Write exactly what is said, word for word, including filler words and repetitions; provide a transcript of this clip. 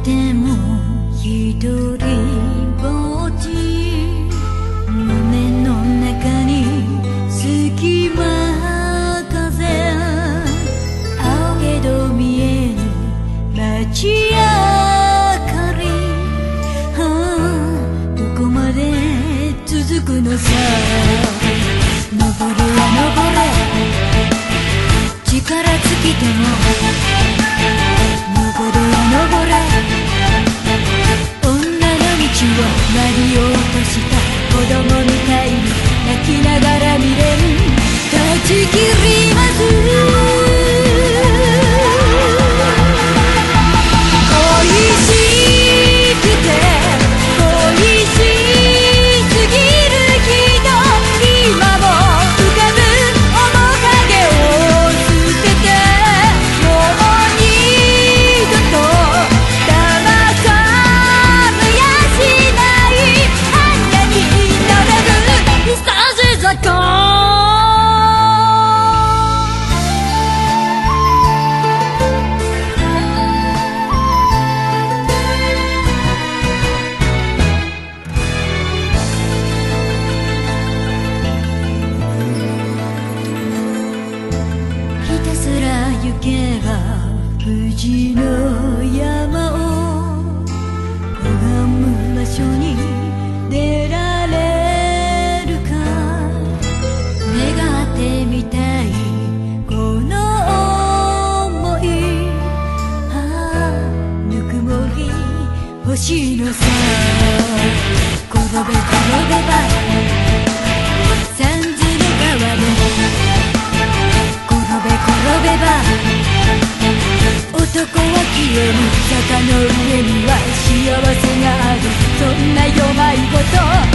てもひとりぼっち胸の中に隙間風青けど見えぬ街明かり、はあ、どこまで続くのさ。登れは登れ力尽きても登れは登れ女の道をなり落とした子供みたいに泣きながら未練断ち切ります行けば富士の山を拝む場所に出られるか、願ってみたいこの想い、ああぬくもり欲しいのさ。転べ転べば三途の川で転べ転べば男は消える、坂の上には幸せがある、そんな弱いこと